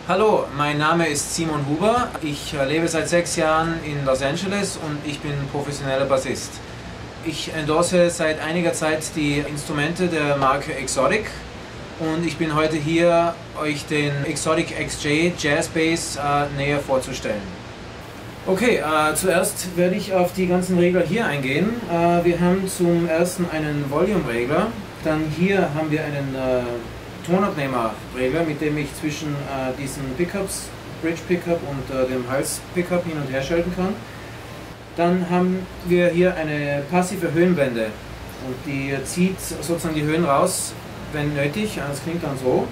Hallo, mein Name ist Simon Huber. Ich lebe seit 6 Jahren in Los Angeles und ich bin professioneller Bassist. Ich endorse seit einiger Zeit die Instrumente der Marke Exotic und ich bin heute hier, euch den Exotic XJ Jazz Bass näher vorzustellen. Okay, zuerst werde ich auf die ganzen Regler hier eingehen. Wir haben zum ersten einen Volume-Regler, dann hier haben wir einen Tonabnehmer-Regler, mit dem ich zwischen diesen Pickups, Bridge Pickup und dem Hals Pickup hin und her schalten kann. Dann haben wir hier eine passive Höhenblende und die zieht sozusagen die Höhen raus, wenn nötig. Das klingt dann so.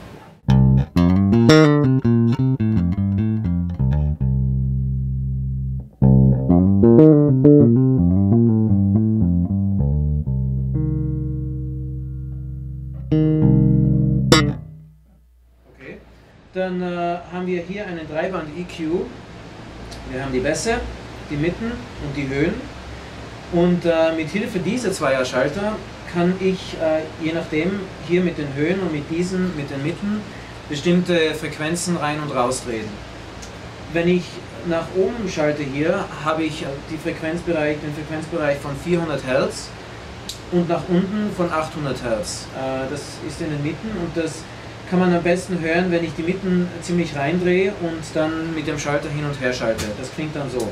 Okay. Dann haben wir hier einen Dreiband-EQ. Wir haben die Bässe, die Mitten und die Höhen. Und mit Hilfe dieser Zweierschalter kann ich je nachdem hier mit den Höhen und mit den Mitten bestimmte Frequenzen rein und rausdrehen. Wenn ich nach oben schalte hier, habe ich den Frequenzbereich von 400 Hertz und nach unten von 800 Hertz. Das ist in den Mitten und das kann man am besten hören, wenn ich die Mitten ziemlich reindrehe und dann mit dem Schalter hin und her schalte. Das klingt dann so.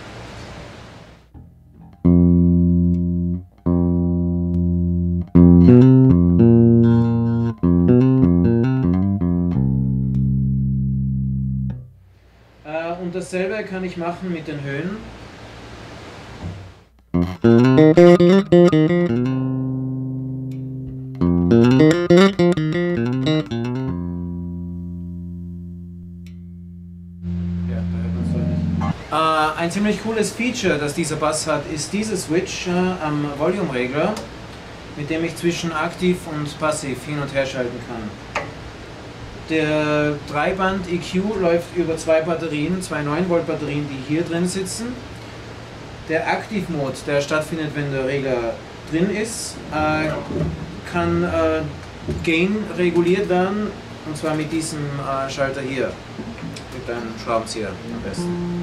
Und dasselbe kann ich machen mit den Höhen. Ein ziemlich cooles Feature, das dieser Bass hat, ist dieser Switch am Volume-Regler, mit dem ich zwischen aktiv und passiv hin und her schalten kann. Der Dreiband-EQ läuft über zwei Batterien, zwei 9-Volt-Batterien, die hier drin sitzen. Der Aktiv-Mode, der stattfindet, wenn der Regler drin ist, kann Gain reguliert werden, und zwar mit diesem Schalter hier, mit einem Schraubenzieher am besten.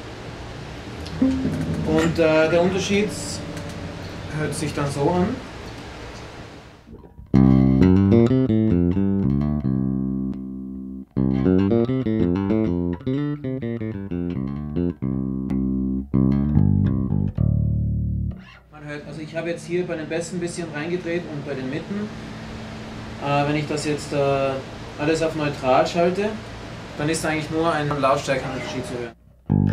Und der Unterschied hört sich dann so an. Man hört, also ich habe jetzt hier bei den Bässen ein bisschen reingedreht und bei den Mitten. Wenn ich das jetzt alles auf neutral schalte, dann ist eigentlich nur ein Lautstärkenunterschied zu hören.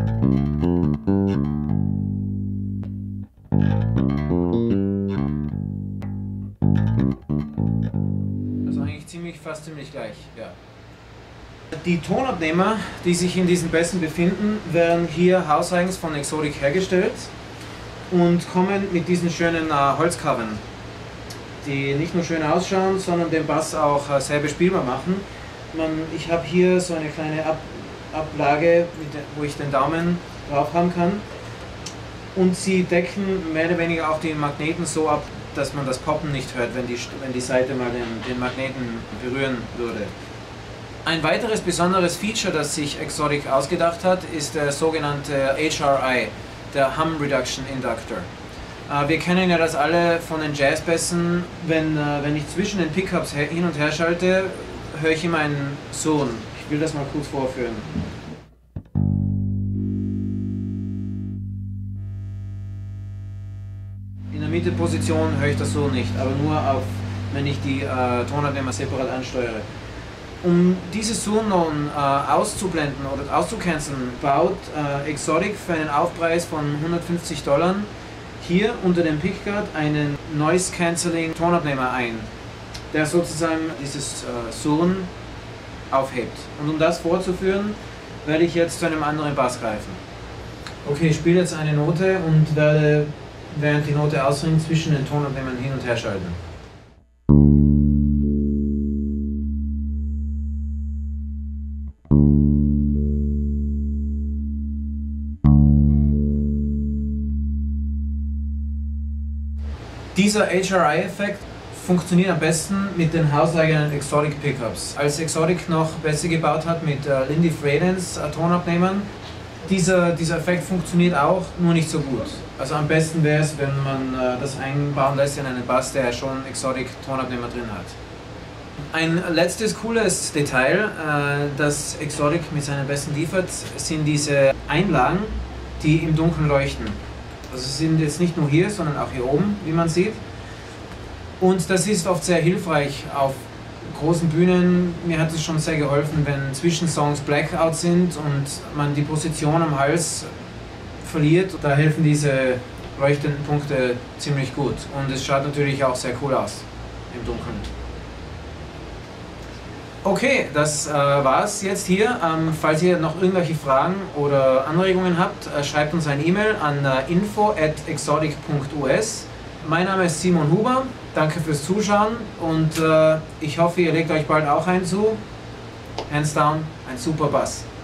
Also eigentlich fast ziemlich gleich, ja. Die Tonabnehmer, die sich in diesen Bässen befinden, werden hier hauseigens von Exotic hergestellt und kommen mit diesen schönen Holzcovern, die nicht nur schön ausschauen, sondern den Bass auch sehr bespielbar machen. Ich habe hier so eine kleine Ablage, wo ich den Daumen drauf haben kann, und sie decken mehr oder weniger auch die Magneten so ab, dass man das Poppen nicht hört, wenn die Saite mal den Magneten berühren würde. Ein weiteres besonderes Feature, das sich Exotic ausgedacht hat, ist der sogenannte HRI, der Hum Reduction Inductor. Wir kennen ja das alle von den Jazzbässen. Wenn ich zwischen den Pickups hin und her schalte, höre ich immer einen Surren. Ich will das mal kurz vorführen. In der Mitte-Position höre ich das so nicht, aber nur wenn ich die Tonabnehmer separat ansteuere. Um dieses Surren nun auszublenden oder auszucanceln, baut Exotic für einen Aufpreis von $150 hier unter dem Pickguard einen Noise Cancelling Tonabnehmer ein, der sozusagen dieses Surren aufhebt. Und um das vorzuführen, werde ich jetzt zu einem anderen Bass greifen. Okay, ich spiele jetzt eine Note und werde, während die Note ausringt, zwischen den Tonabnehmern hin und her schalten. Dieser HRI-Effekt funktioniert am besten mit den hauseigenen Exotic Pickups. Als Exotic noch Bässe gebaut hat mit Lindy Fradens Tonabnehmern, dieser Effekt funktioniert auch, nur nicht so gut. Also am besten wäre es, wenn man das einbauen lässt in einen Bass, der schon Exotic Tonabnehmer drin hat. Ein letztes cooles Detail, das Exotic mit seinen Bässen liefert, sind diese Einlagen, die im Dunkeln leuchten. Also sie sind jetzt nicht nur hier, sondern auch hier oben, wie man sieht. Und das ist oft sehr hilfreich auf großen Bühnen. Mir hat es schon sehr geholfen, wenn Zwischensongs Blackout sind und man die Position am Hals verliert. Da helfen diese leuchtenden Punkte ziemlich gut. Und es schaut natürlich auch sehr cool aus im Dunkeln. Okay, das war's jetzt hier. Falls ihr noch irgendwelche Fragen oder Anregungen habt, schreibt uns ein E-Mail an info@exotic.us. Mein Name ist Simon Huber, danke fürs Zuschauen und ich hoffe, ihr legt euch bald auch einen zu. Hands down, ein super Bass.